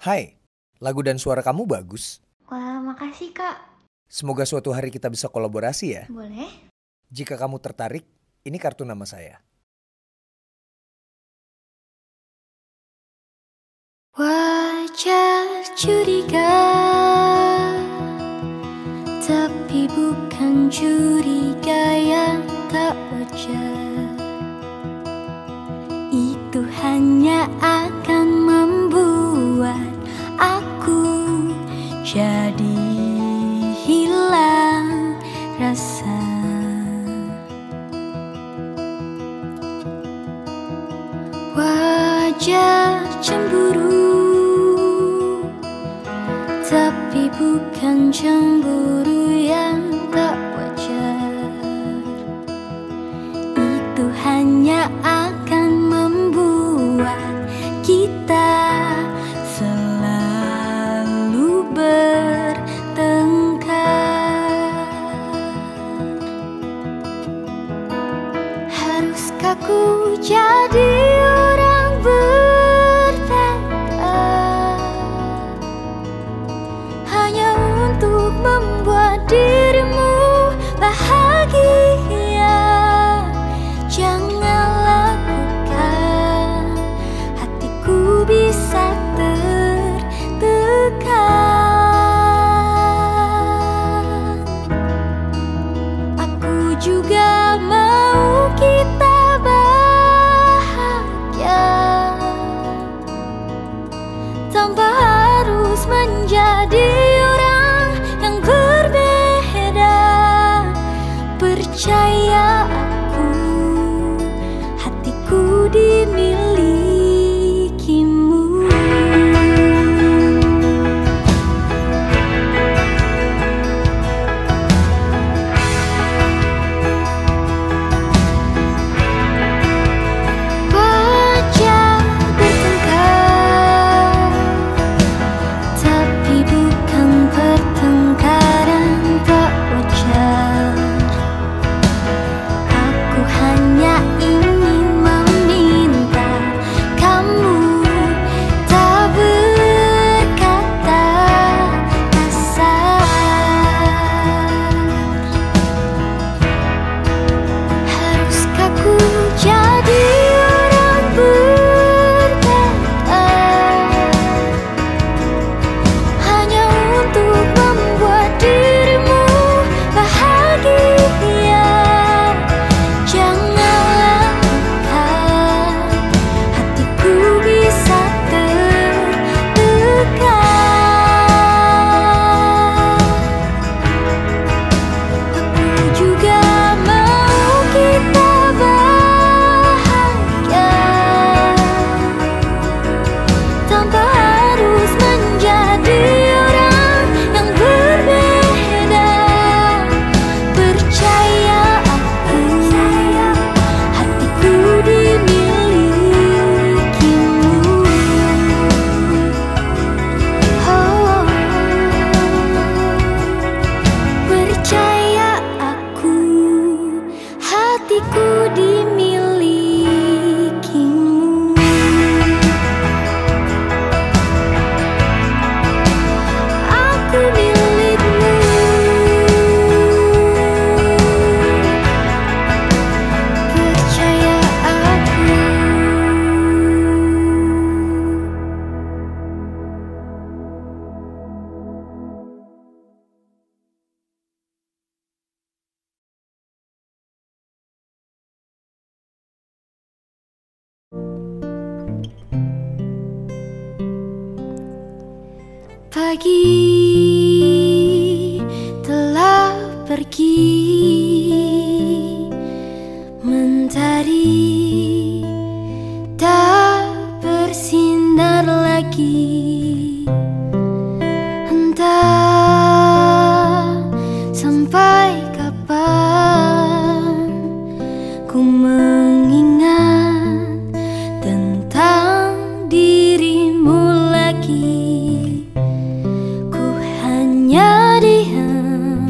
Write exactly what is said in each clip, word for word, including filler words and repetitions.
Hai, lagu dan suara kamu bagus. Wah, makasih Kak. Semoga suatu hari kita bisa kolaborasi ya. Boleh? Jika kamu tertarik, ini kartu nama saya. Wajar curiga, tapi bukan curiga yang tak wajar. Itu hanya akan membuat aku jadi hilang rasa. Wajar cemburu, tapi bukan cemburu yang tak wajar. Itu hanya akan membuat kita selalu bertengkar. Haruskah ku jadi orang berbeda hanya untuk membuat dirimu bahagia? Jangan lakukan, hatiku bisa tertekan. Aku juga mau kita bahagia tanpa harus menjadi orang yang berbeda. Percaya aku, hatiku dimilikimu. Wajar bertengkar, tapi bukan pertengkaran tak wajar. Aku hanya ingin meminta kamu tak berkata kasar. Haruskah ku jadi orang berbeda hanya untuk membuat dirimu bahagia? Jangan lakukan, hatiku bisa tertekan. Aku juga mau kita bahagia tanpa harus menjadi orang yang berbeda. Percaya aku, hatiku dimilikimu. Oh, percaya aku, hatiku dimilikimu. Aku milikmu. Percaya aku. Pagi telah pergi, mentari tak bersinar lagi. Entah sampai kapan ku mengingat tentang dirimu lagi. Ku hanya diam,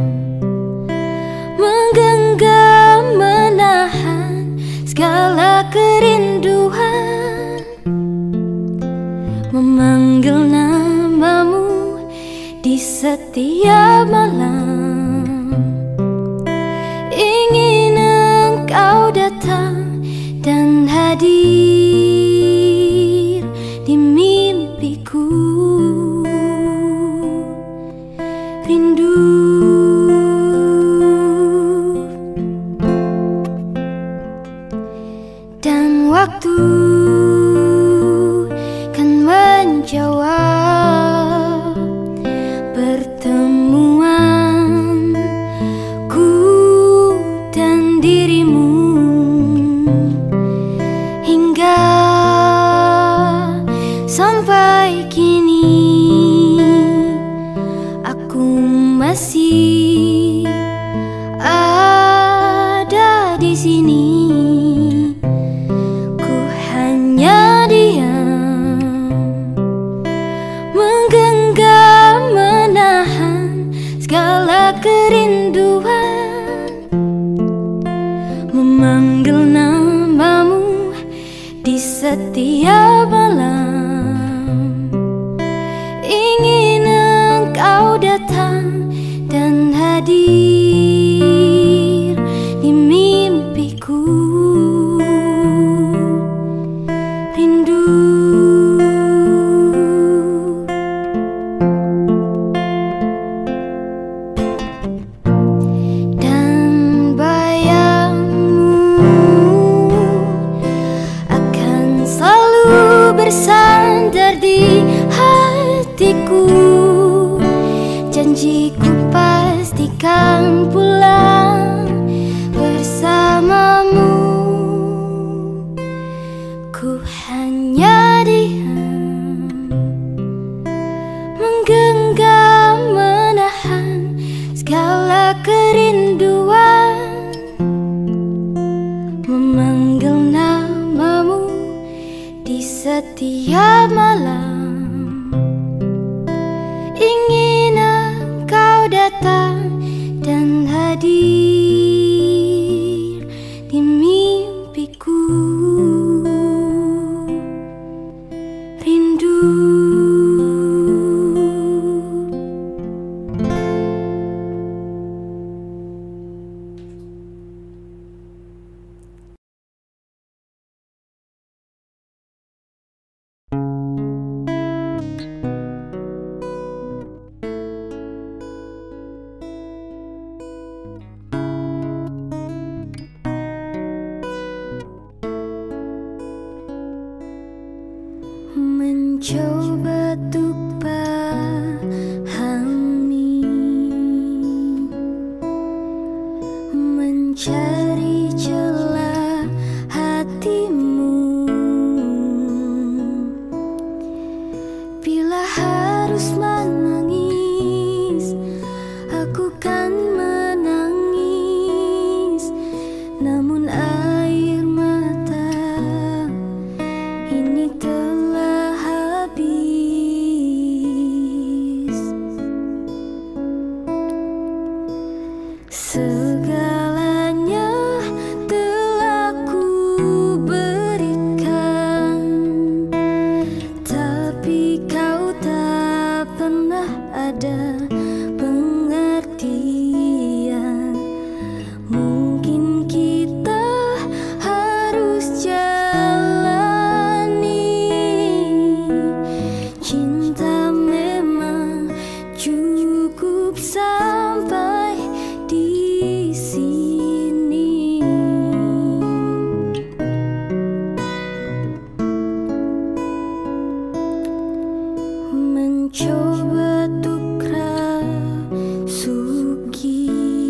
menggenggam, menahan segala kerinduan, memanggil setiap malam ingin engkau datang dan hadir di mimpiku. Rindu dan waktu kan menjawab pertemuanku dan dirimu. Hingga sampai kini aku masih ada di sini. Ku hanya diam, menggenggam, menahan segala kerinduan, memanggil namamu di setiap malam. Ingin engkau datang dan hadir di mimpiku. Rindu dan bayangmu akan selalu bersandar di hatiku. Janjiku pastikan pulang bersamamu. Ku hanya diam, menggenggam, menahan segala kerinduan, memanggil namamu di setiap malam. Ingin engkau datang dan hadir di mimpiku. Rindu mencoba untuk pahami, mencari celah hatimu. Bila harus menangis, aku kan menangis. Namun air mata ini telah habis. Segalanya telah ku berikan, tapi kau tak pernah ada pengertian. Mungkin kita harus jalani. Cinta memang cukup sampai di sini. Mencoba untuk rasuki,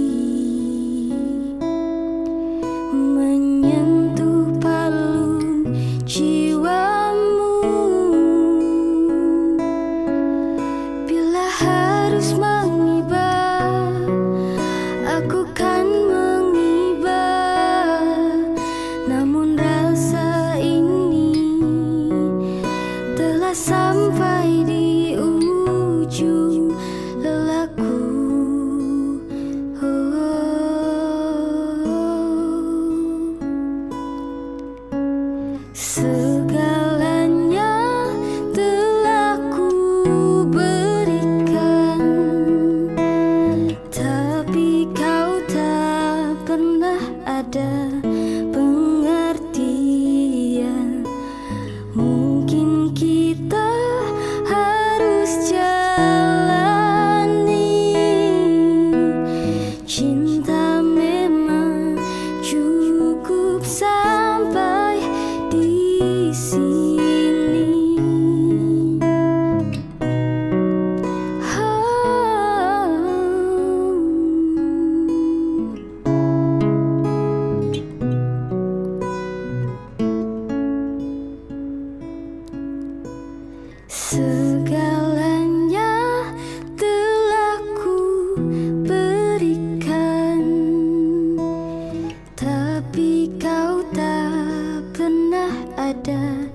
menyentuh palung jiwamu. Bila harus mengibar, aku kan mengibar. Namun rasa ini telah sampai di ujung lelahku. Segalanya telah ku berikan, sini. Segalanya telah ku berikan, tapi kau tak pernah ada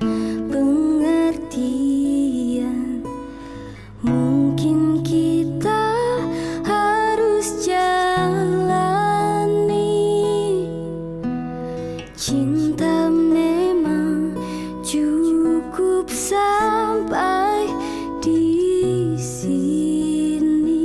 pengertian. Mungkin kita harus jalani. Cinta memang cukup sampai di sini.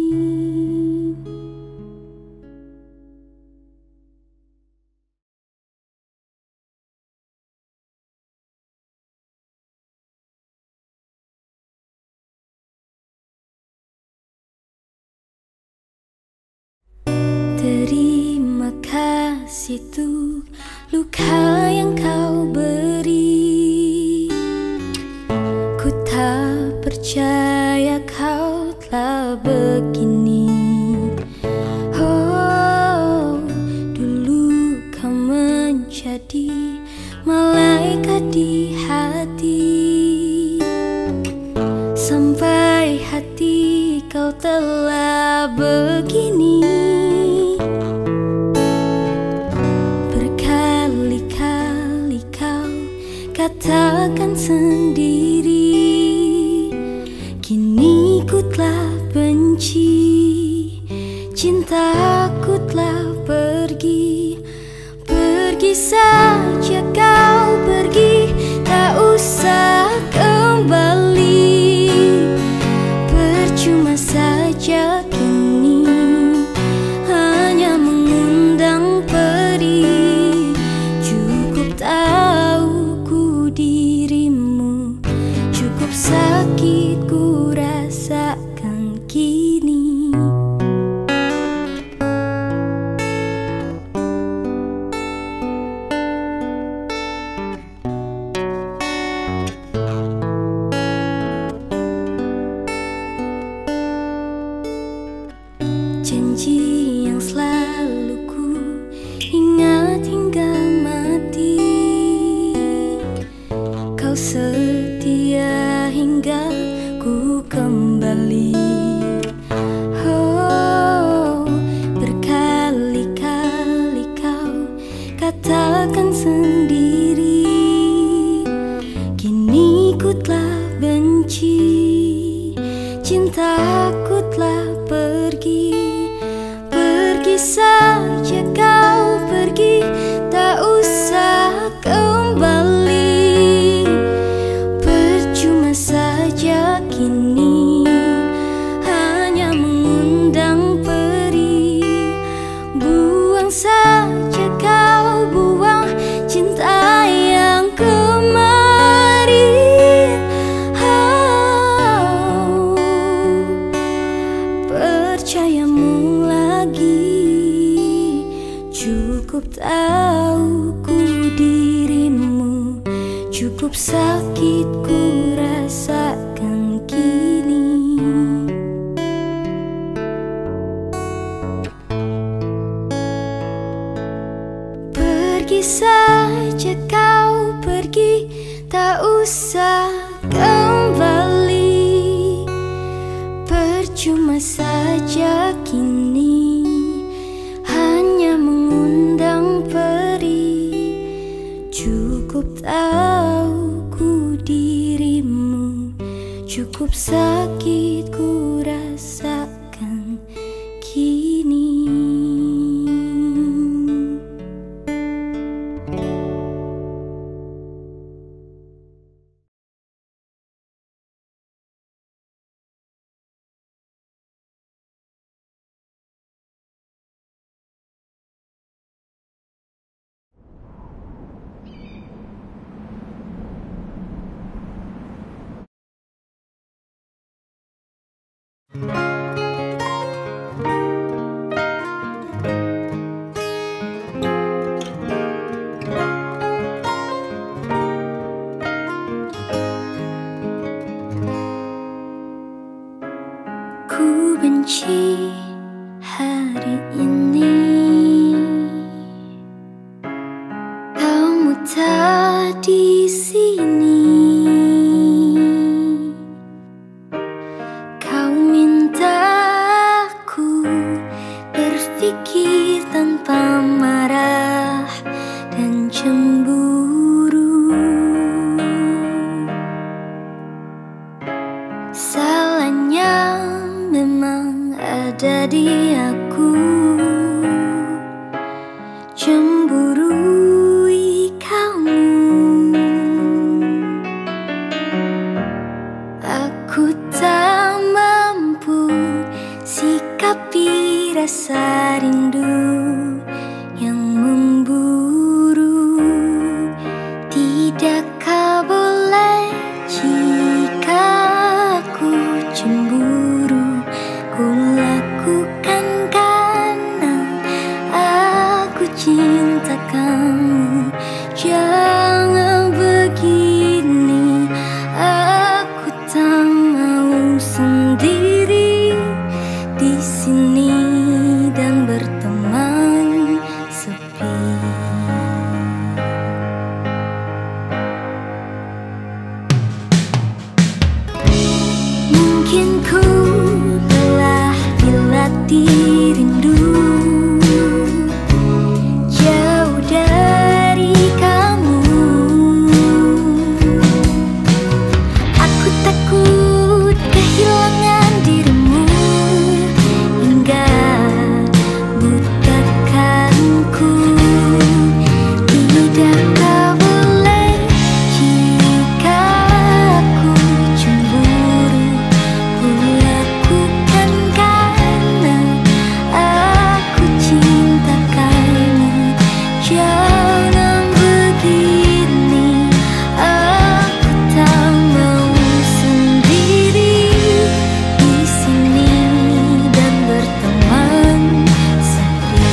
Terima kasih tuh luka yang kau beri. Ku tak percaya kau telah begini. Oh, dulu kau menjadi malaikat di hati. Sampai hati kau telah begini. Berkali-kali kau katakan sendiri, kini ku telah benci. Cintaku telah pergi. Pergi saja kau pergi, tak usah kembali. Percuma saja kini hanya mengundang perih. Cukup tahu ku dirimu, cukup sakit ku rasakan kini. Janji yang selalu ku ingat hingga mati. Kau setia hingga ku kembali. Oh, berkali-kali kau katakan sendiri, kini ku telah benci. Cintaku telah pergi. Pergi saja kau pergi, tak usah kembali. Percuma saja kini hanya mengundang perih. Buang saja kau, buang cinta yang kemarin. Oh, percayamu lagi. Cukup tahu ku dirimu, cukup sakit ku rasakan kini. Pergi saja kau pergi, tak usah kembali. Percuma saja kini hanya mengundang perih. Cukup tahu ku dirimu, cukup sakit ku rasakan kini. benci hari ini. Kamu tak di sini. Kau minta aku berpikir tanpa marah dan cemburu. Salahnya memang ada di aku, cemburui kamu. Aku tak mampu sikapi rasa rindu yang memburu. Tidakkah boleh jika aku cemburu? Ku lakukan karena aku cinta kamu. Jangan begini, aku tak mau sendiri di sini dan berteman sepi. Mungkin ku lelah dilatih rindu, jauh dari kamu. Aku takut kehilangan dirimu hingga butakanku. Tidakkah boleh jika aku cemburu? Ku lakukan karena aku cinta kamu. Jangan begini, aku tak mau sendiri di sini dan berteman sepi.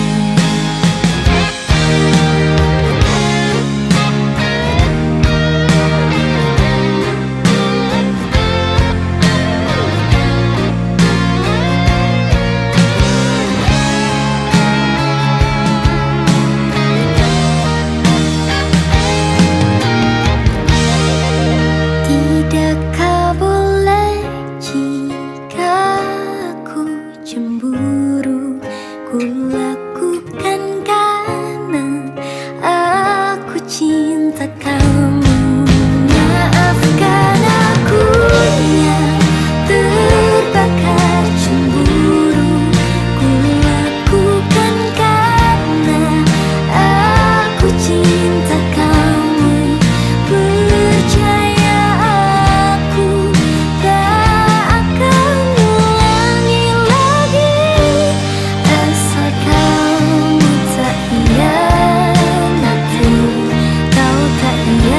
Tidakkah boleh jika aku cemburu? Ku lakukan karena aku cinta kamu. Maafkan aku yang terbakar cemburu. Ku lakukan karena aku cinta kamu. Percaya aku tak akan ulangi lagi. Asal kamu tak hianati, kau tak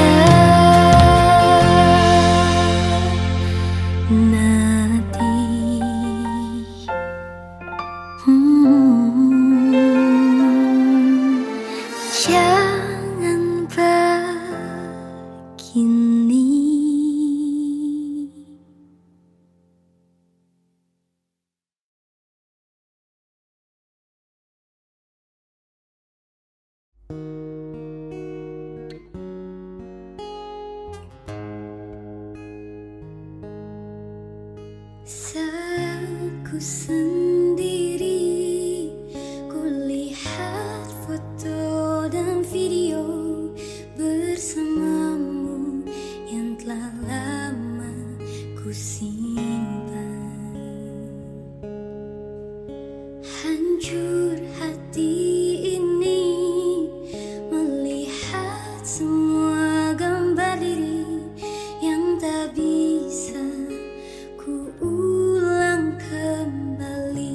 hianati. Hmm. Jangan begini. Saat ku sendiri, ku lihat foto dan video bersamamu yang telah lama ku simpan. Hancur hati ini melihat semua gambar diri yang tak bisa ku ulang kembali.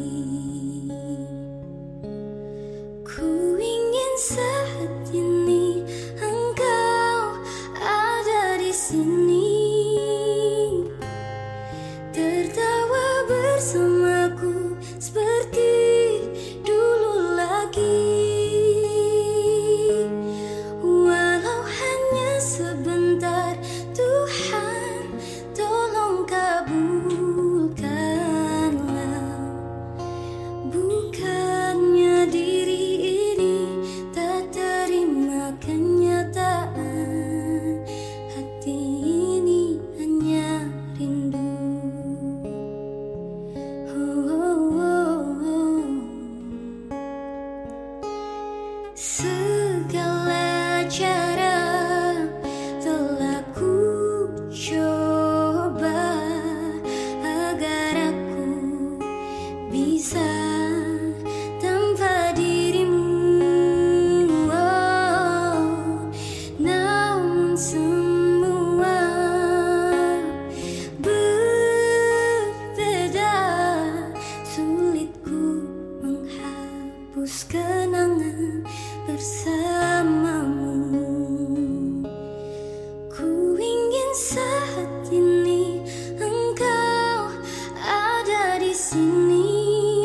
ingin saat ini engkau ada di sini,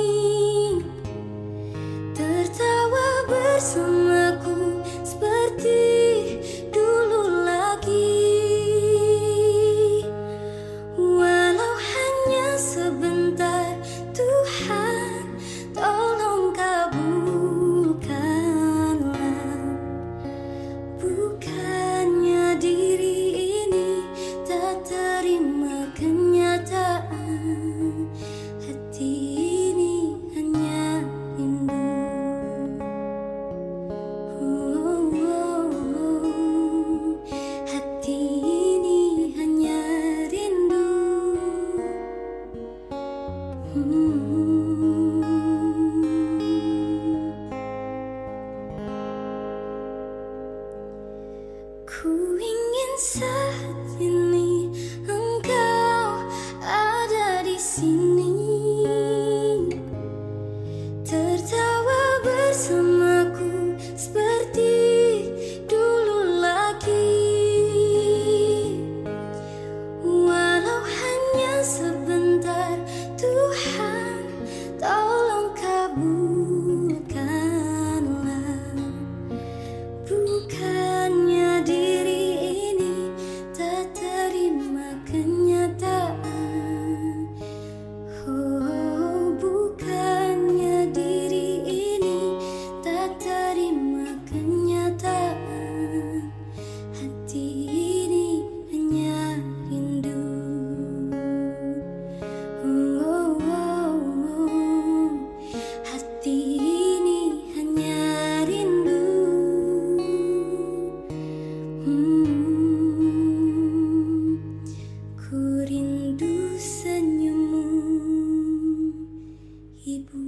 tertawa bersamaku seperti dulu lagi. Walau hanya sebentar, Tuhan tolong kabulkanlah. Bukannya diri ini tak terima kenyataan, hati ini hanya rindu. Oh, oh, oh. Hati ini hanya rindu. Hmm. Ku ingin saat ini engkau ada di sini, tertawa bersamaku seperti dulu lagi. Walau hanya sebentar, Tuhan tolong kabulkanlah. Bukannya diri ini tak terima kenyataan. Oh, bukannya diri ini tak terima kenyataan, hati ini hanya rindu. Oh, oh, oh. Hati ini hanya rindu. Hmm, ku rindu senyummu, Ibu.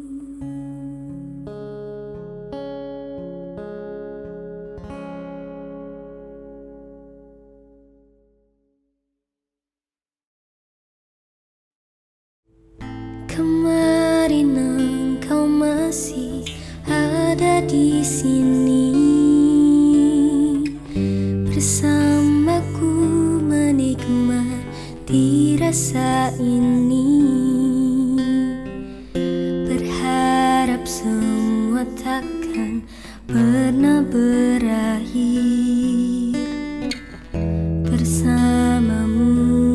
Kemarin engkau masih ada di sini, bersamaku menikmati rasa ini, berharap semua takkan pernah berakhir. Bersamamu,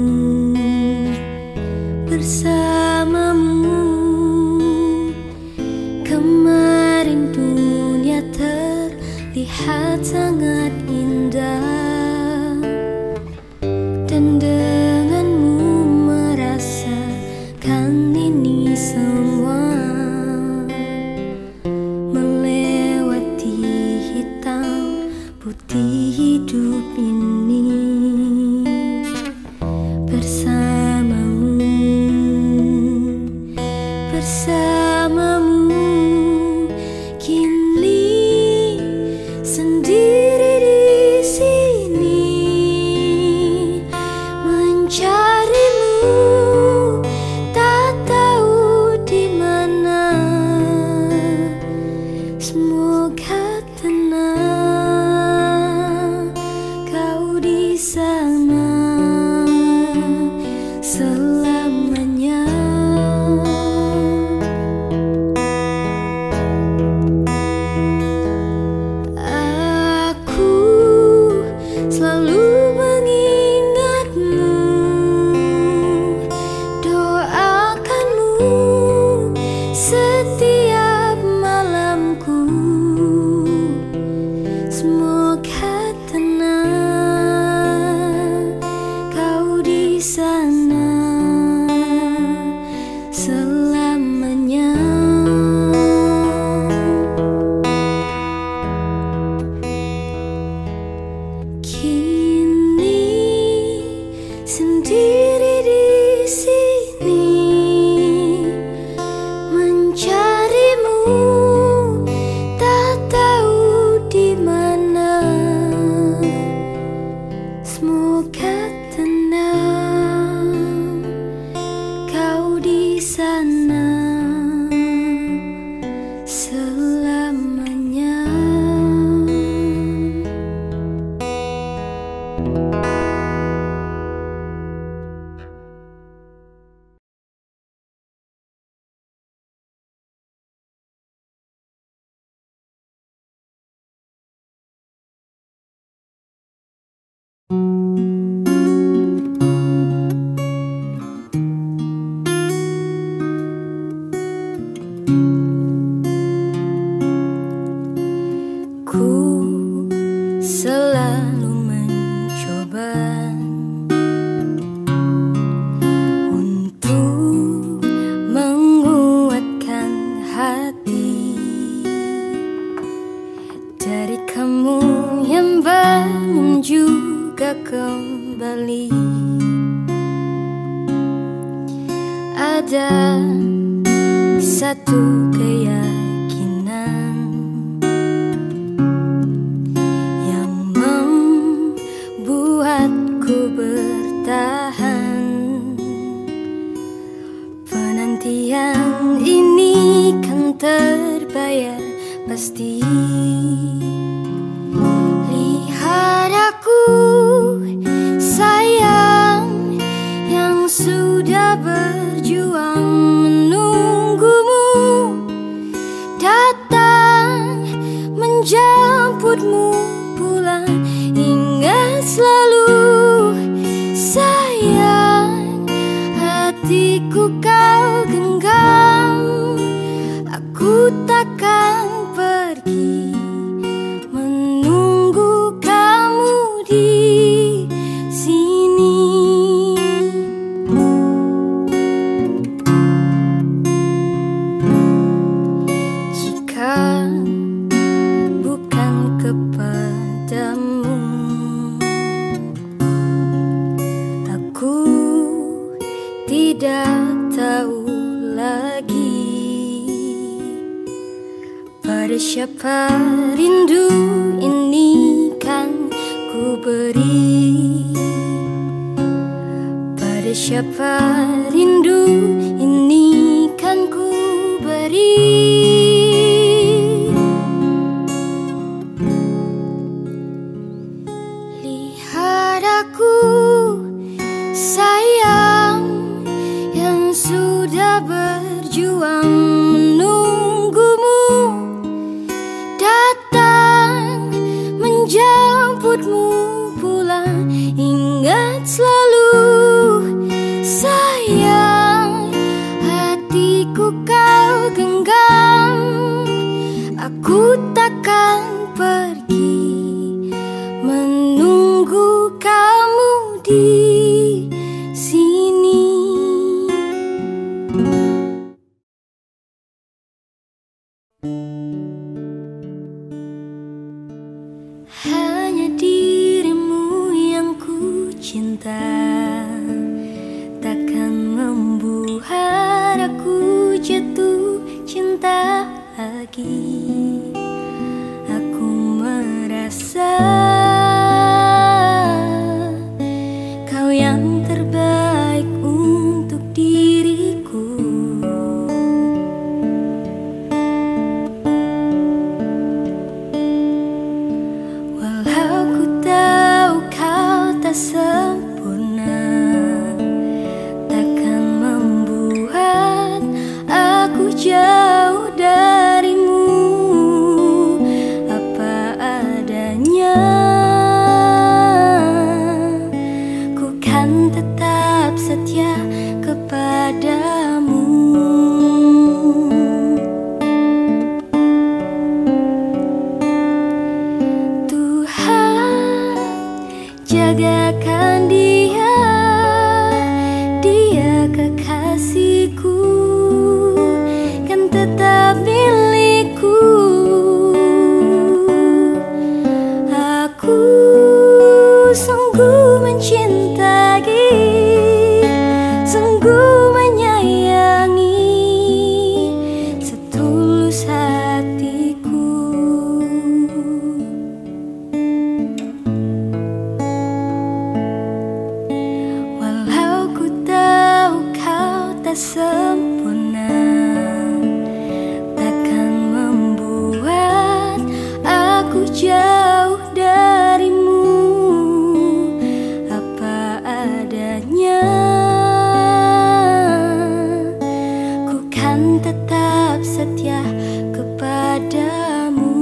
bersamamu, kemarin dunia terlihat sangat indah, dan denganmu merasakan ini semua, melewati hitam putih hidup ini. Bersamamu, bersamamu, kini sendiri di sini, mencarimu, tak tahu di mana. Semoga tenang kau di sana selamanya. Aku selalu mengingatmu, doakanmu setiap malamku. Semoga tenang kau di sana juga kembali. Ada satu keyakinan yang membuatku bertahan. Penantian ini kan terbayar pasti. Lihat aku sayang yang sudah berjuang menunggumu datang menjemputmu pulang. Ingat selalu sayang, hatiku kau genggam. Aku takkan pergi menunggu kamu di sini. Jika bukan kepadamu, aku tidak tahu lagi pada siapa rindu ini kan ku beri. Pada siapa rindu ini kan ku beri. Lihat aku sayang yang sudah berjuang menunggumu datang menjemputmu pulang. Ingat selalu sayang, hatiku kau genggam. Aku takkan pergi menunggu kamu di sini. Hanya dirimu yang ku cinta, takkan membuat aku jatuh cinta lagi. Aku merasa kau yang terbaik untuk diriku. Walau ku tahu kau tak sempurna, takkan membuat aku jauh darimu. Apa adanya, ku kan tetap setia kepadamu. Tuhan jagakan dia, dia kekasihku, kan tetap milikku. Aku sungguh mencintai, sungguh menyayangi, setulus hatiku. Walau ku tahu kau tak sempurna, takkan membuat aku jauh darimu. Apa adanya, ku kan tetap setia kepadamu.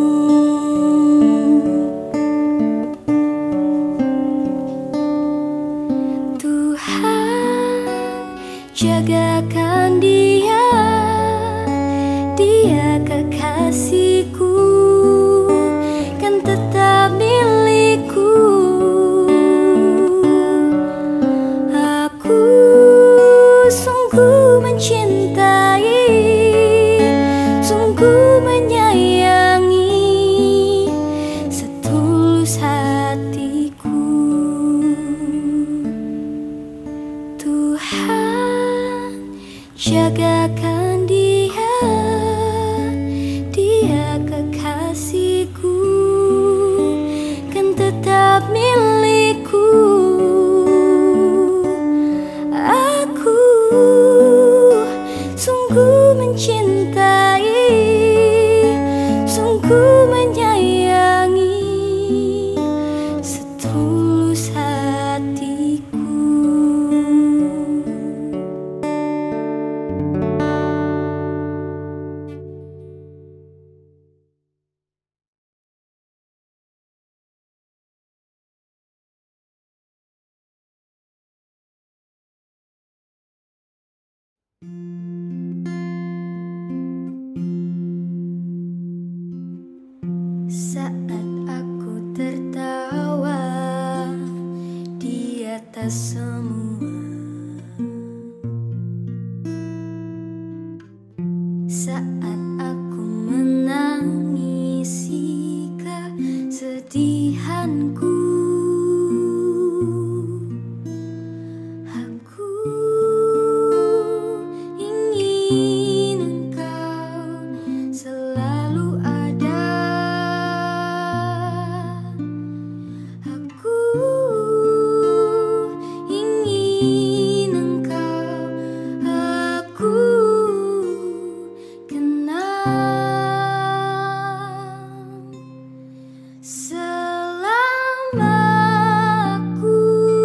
Tuhan jagakan dia, dia kekasihku, kan tetap milikku. Aku sungguh mencintai, sungguh menyayangi, setulus hatiku. jagakan dia, dia kekasihku, kan tetap milikku. Aku sungguh mencintai, sungguh menyayangi, setulus hatiku. Saat aku tertawa di atas semua, saat aku menangisi kesedihanku, aku ingin engkau selalu ada. Aku ingin engkau aku kenal selama aku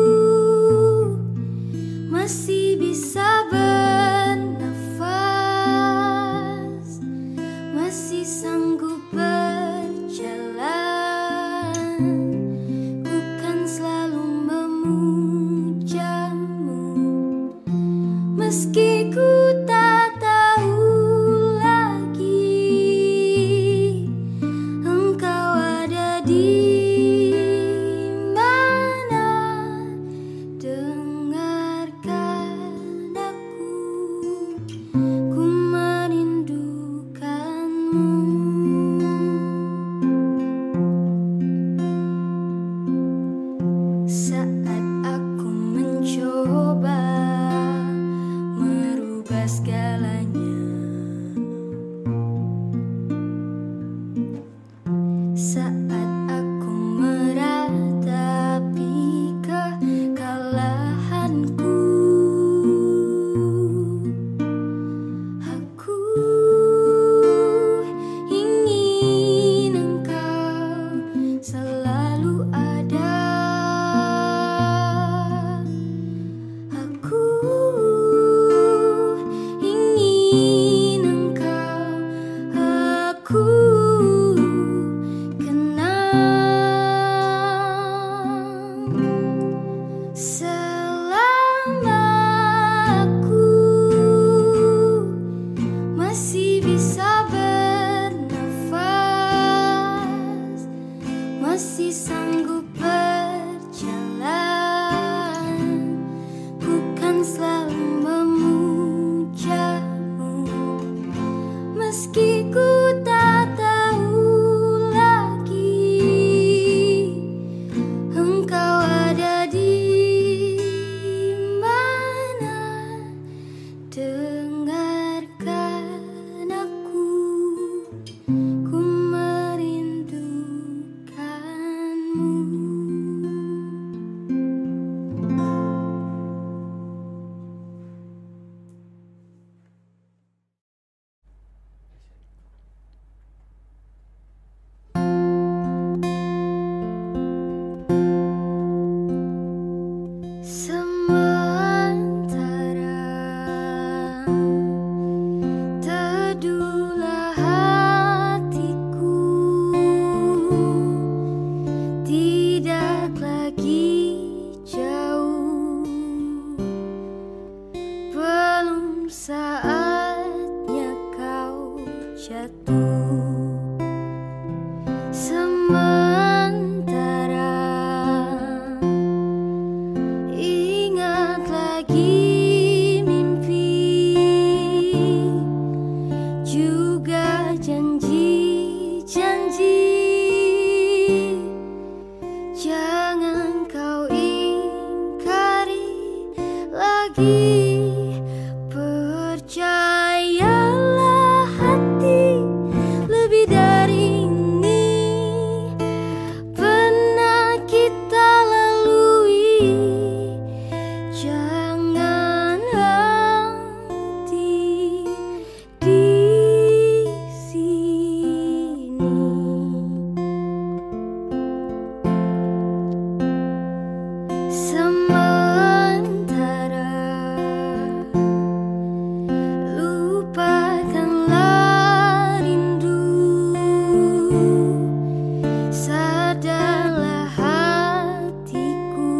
masih bisa bernafas, masih sanggup berjalan, ku kan selalu memujamu, meski ku tak tahu lagi engkau ada di mana. Dengarkan aku, ku merindukanmu. Saat aku mencoba merubah segalanya, saat aku meratapi kekalahanku, aku ingin engkau selalu ada. Aku ingin engkau aku kenal selama aku masih bisa bernafas, masih sanggup berjalan, ku kan selalu memujamu, meski ku tak tahu lagi engkau ada di mana. Dengarkan aku, ku merindukanmu. Sementara teduhlah hatiku, tidak lagi jauh, belum saatnya kau jatuh. Sementara ingat lagi mimpi, juga janji-janji, jangan kau ingkari lagi perjanjian. sementara. Lupakanlah rindu, sadarlah hatiku,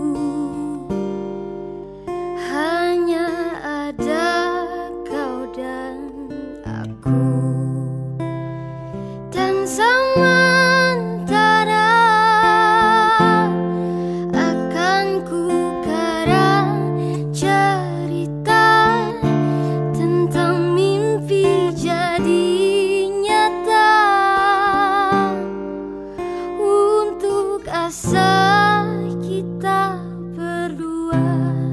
hanya ada kau dan aku. Dan sementara akan ku karang cerita tentang mimpi jadi nyata, untuk asa kita berdua.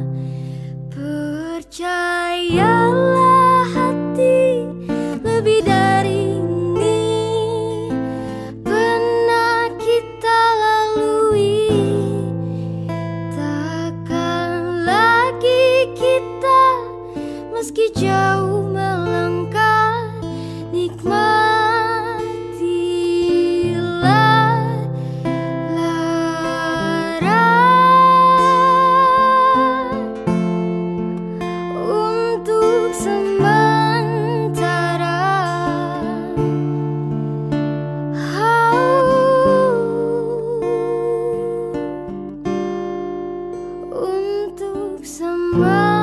Percayalah hati, lebih dari ini pernah kita lalui. Takkan lagi kita meski jauh melangkah, nikmatilah lara untuk sementara. Untuk sementara.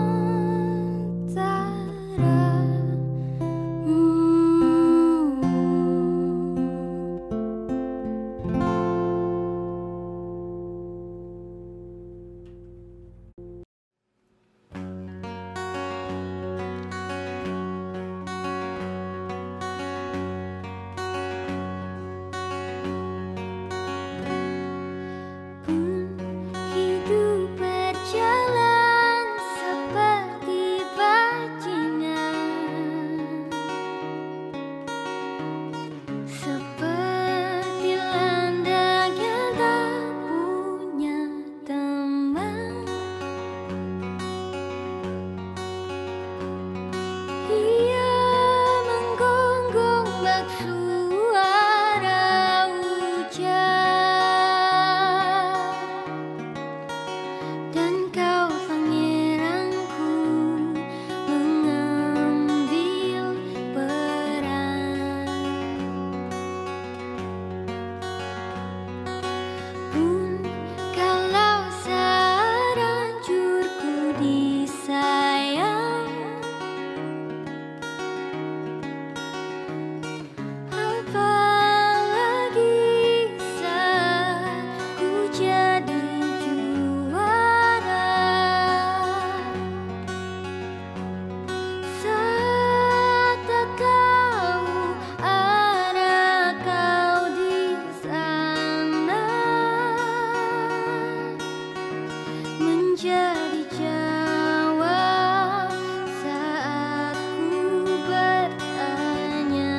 Pun hidup berjalan seperti bajingan, seperti landak yang tak punya teman. Ia menggonggong bak suara hujan, dan kau pangeranku mengambil peran. Pun kalau saat hancurku disayang, apalagi saat ku jadi juara. Saat tak tahu arah kau di sana, menjadi jawab saat ku bertanya.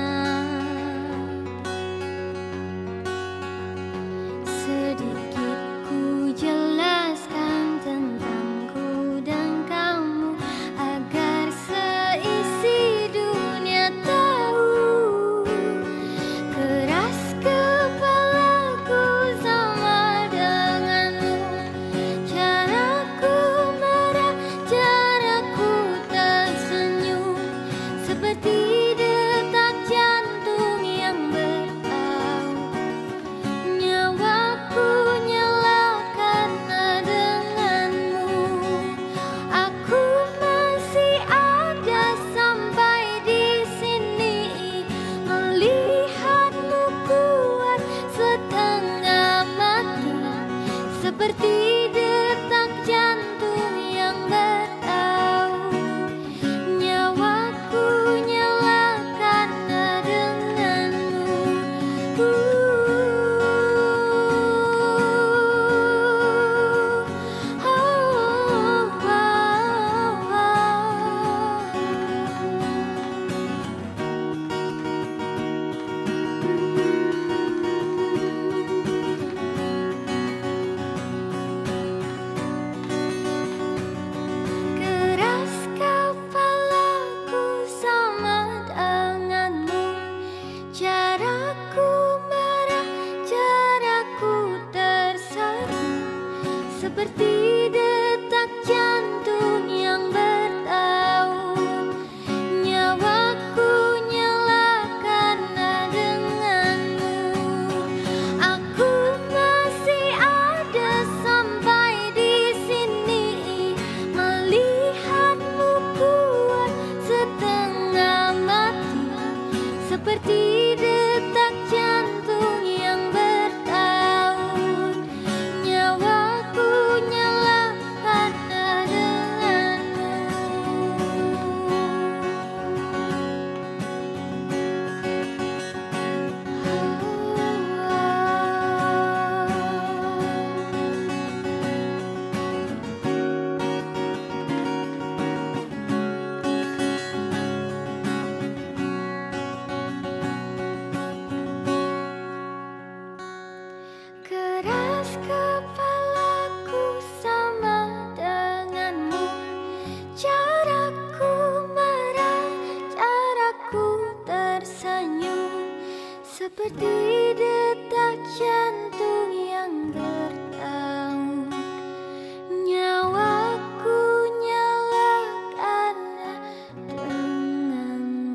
Sedikit ku jelaskan tentangku dan kamu, agar seisi dunia tahu. Keras kepalaku sama denganmu, caraku marah, caraku tersenyum, seperti detak jantung yang bertaut. Nyawaku nyala karena denganmu. Aku masih ada sampai di sini, melihatmu kuat setengah mati, seperti detak jantung yang bertaut. Nyawaku nyala karena denganmu. seperti detak jantung yang bertaut. Nyawaku nyala karena denganmu. Aku masih ada sampai di sini, melihatmu kuat setengah mati, seperti detak jantung yang bertaut. Nyawaku nyala karena denganmu. Keras kepalaku sama denganmu, caraku marah, caraku tersenyum, seperti detak jantung yang bertaut. Nyawaku nyala karena denganmu.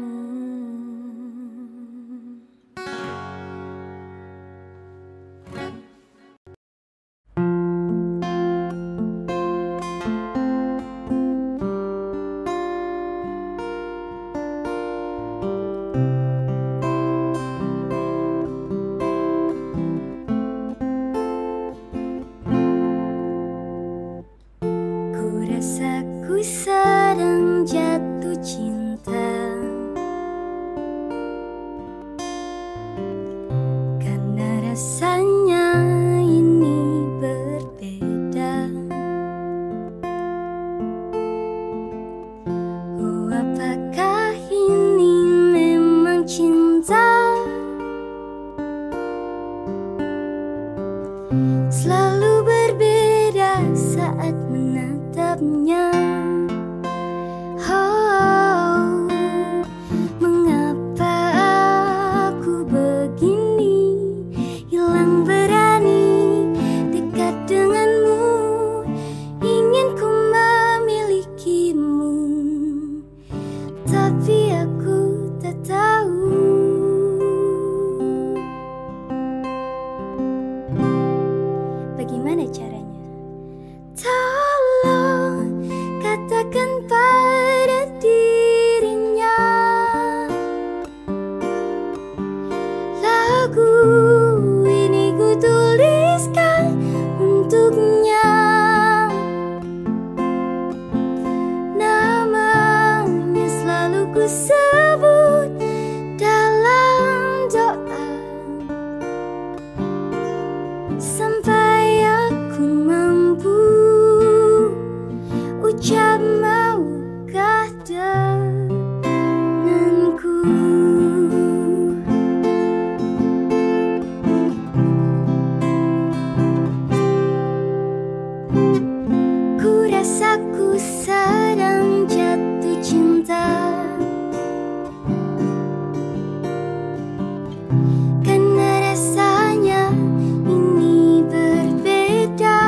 Ku rasa ku sedang jatuh cinta, karena rasanya ini berbeda. Oh, apakah ini memang cinta? Selalu berbeda saat menatapnya. Oh, mengapa aku begini, hilang berani dekat denganmu, ingin ku memilikimu, tapi aku tak tahu bagaimana caranya. Tolong katakan pada dirinya, lagu ini ku tuliskan untuknya. Namanya selalu ku sebut dalam doa, sampai aku mampu ucap maukah denganku. Ku rasa ku sedang jatuh cinta, karena rasanya ini berbeda.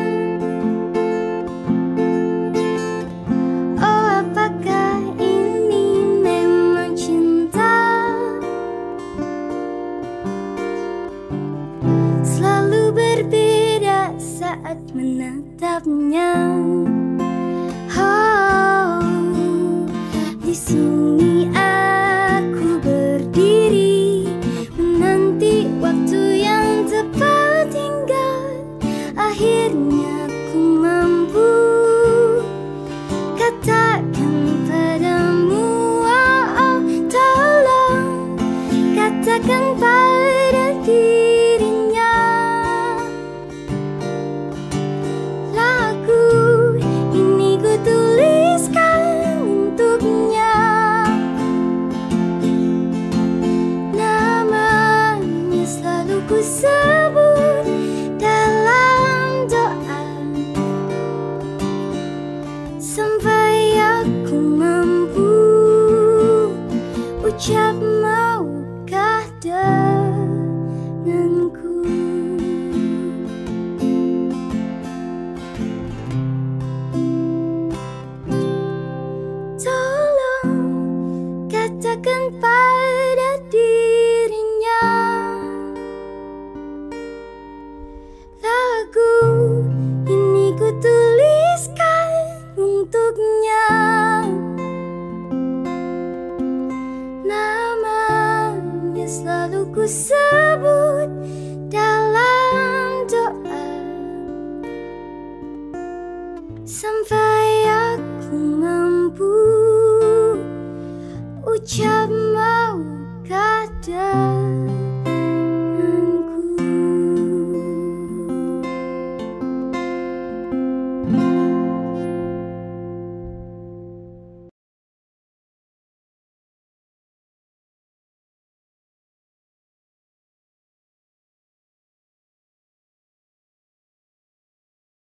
Oh, apakah ini memang cinta? Selalu berbeda saat menatapnya. Oh, di sini aku berdiri, menanti waktu yang tepat hingga akhirnya ku mampu katakan padamu. Oh, oh, tolong katakan pada dirinya, lagu ini ku tuliskan untuknya. Namanya selalu ku sebut dalam doa, sampai aku mampu ucap mau kata.